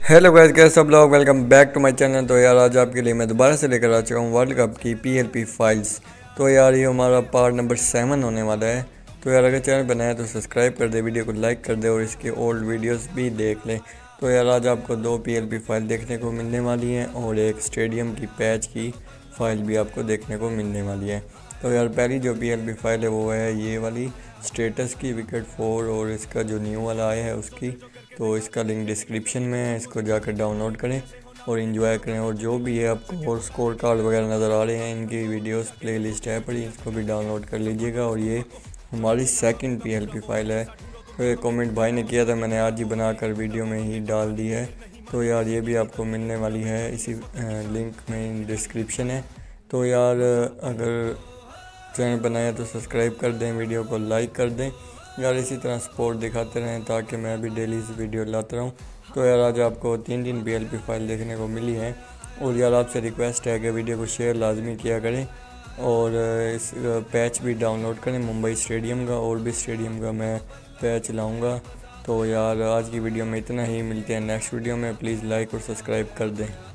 Hello guys, कैसे सब लोग, welcome back to my channel. तो यार आज आपके लिए मैं दोबारा से लेकर आ चुका हूँ वर्ल्ड कप की पीएलपी फाइल्स। तो यार ये हमारा पार्ट नंबर 7 होने वाला है। तो यार अगर चैनल बनाया तो सब्सक्राइब कर दे, वीडियो को लाइक कर दे और इसके ओल्ड वीडियोस भी देख ले। तो यार आज आपको 2 पीएलपी फाइल देखने को मिलने वाली हैं और एक स्टेडियम की पैच की फ़ाइल भी आपको देखने को मिलने वाली है। तो यार पहली जो पीएलपी फाइल है वो है ये वाली स्टेटस की विकेट 4 और इसका जो न्यू वाला आया है उसकी। तो इसका लिंक डिस्क्रिप्शन में है, इसको जाकर डाउनलोड करें और इन्जॉय करें। और जो भी है आपको और स्कोर कार्ड वगैरह नज़र आ रहे हैं, इनकी वीडियोस प्लेलिस्ट है पड़ी, इसको भी डाउनलोड कर लीजिएगा। और ये हमारी सेकंड पीएलपी फाइल है। तो ये कमेंट भाई ने किया था, मैंने आज ही बनाकर वीडियो में ही डाल दी है। तो यार ये भी आपको मिलने वाली है, इसी लिंक में डिस्क्रिप्शन है। तो यार अगर चैनल बनाया तो सब्सक्राइब कर दें, वीडियो को लाइक कर दें यार, इसी तरह सपोर्ट दिखाते रहें ताकि मैं भी डेली इस वीडियो लाता रहूँ। तो यार आज आपको 3 पीएलपी फाइल देखने को मिली है। और यार आपसे रिक्वेस्ट है कि वीडियो को शेयर लाजमी किया करें और इस पैच भी डाउनलोड करें। मुंबई स्टेडियम का और भी स्टेडियम का मैं पैच लाऊँगा। तो यार आज की वीडियो में इतना ही, मिलते हैं नेक्स्ट वीडियो में। प्लीज़ लाइक और सब्सक्राइब कर दें।